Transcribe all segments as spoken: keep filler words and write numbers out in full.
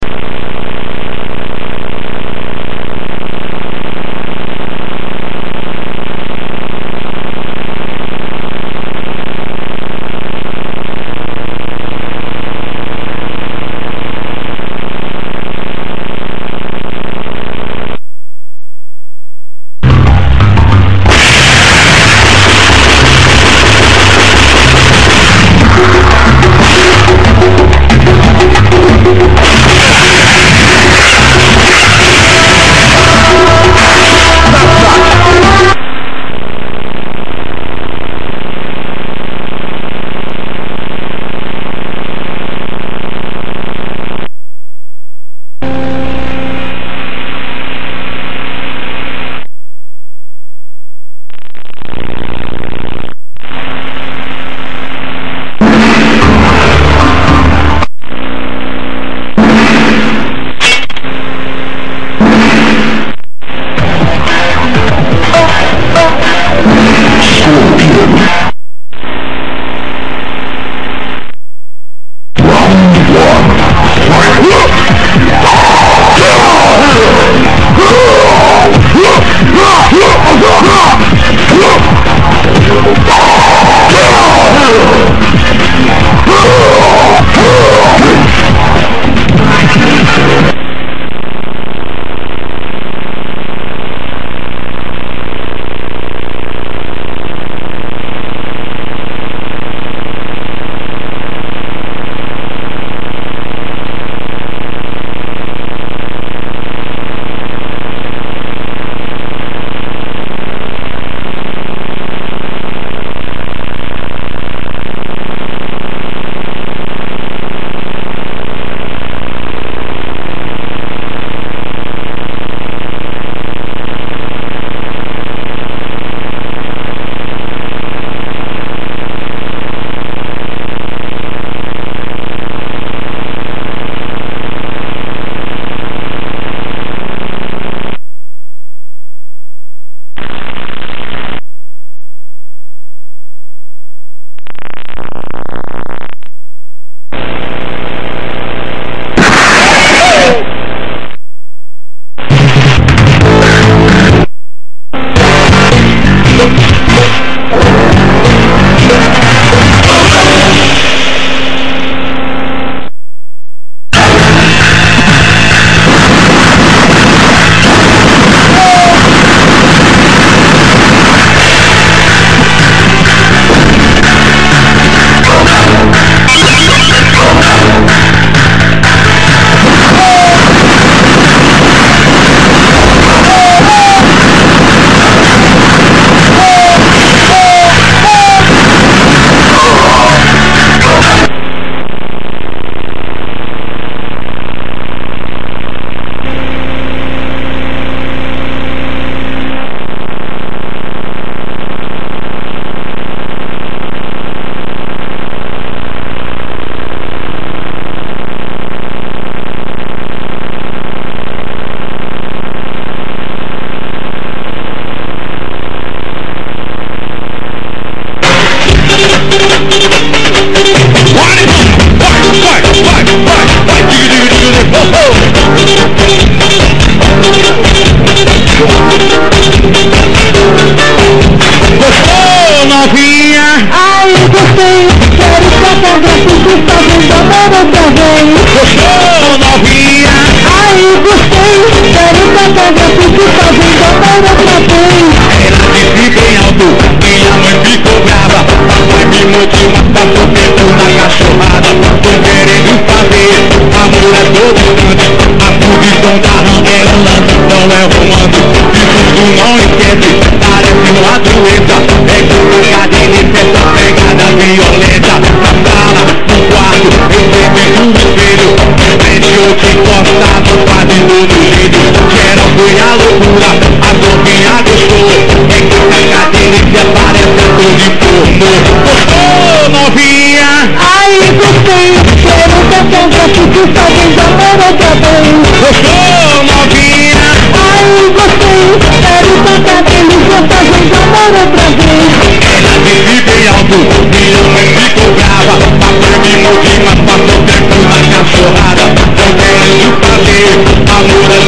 Gostou, novinha? Ai, gostei, quero fotografia, tu tá vendo amor outra vez. Gostou, novinha? Ai, gostei, quero fotografia, tu tá vendo amor outra vez. Ela disse bem alto, minha mãe ficou brava. Papai me motiva, passou tempo na cachorrada. Tô querendo fazer amor a todo instante. A posição da rã é Holanda, não é romance. E tudo não esquece, parece uma doença. É com a cadência, essa pegada violenta. Na sala, no quarto, eu sempre no espelho. De frente ou te encostado, quase todo jeito. Geral foi a loucura, a novinha gostou. É com a cadência, parece a dor de forno. Gostou, novinha? Ai, gostei, quero fotografia, tu tá vendo amor outra vez. Gostou, novinha? Ai, gostei, quero fotografia, tu tá vendo amor outra vez. Ela disse bem alto, minha mãe ficou brava. Papai me motiva, passou tempo na cachorrada. Não quero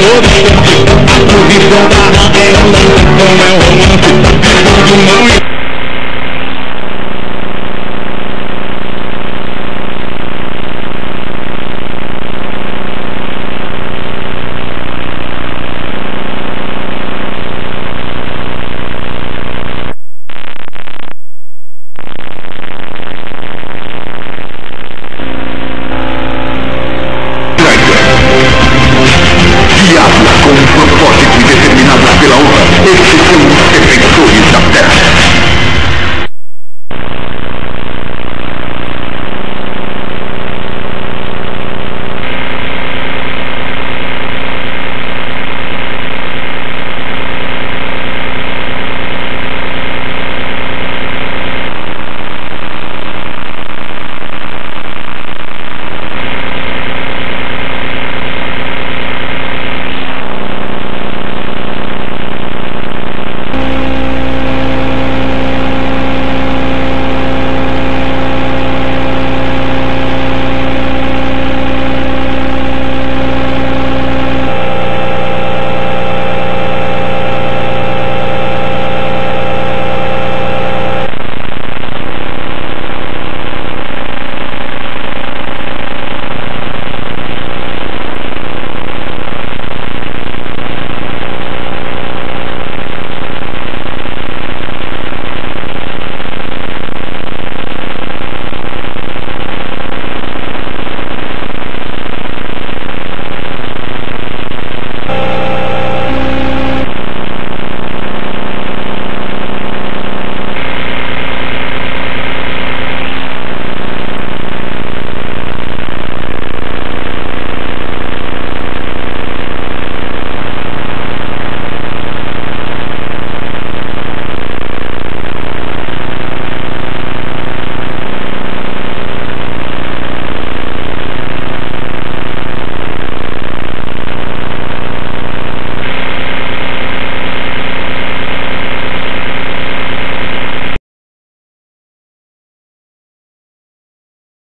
todo instante. A posição da rã é um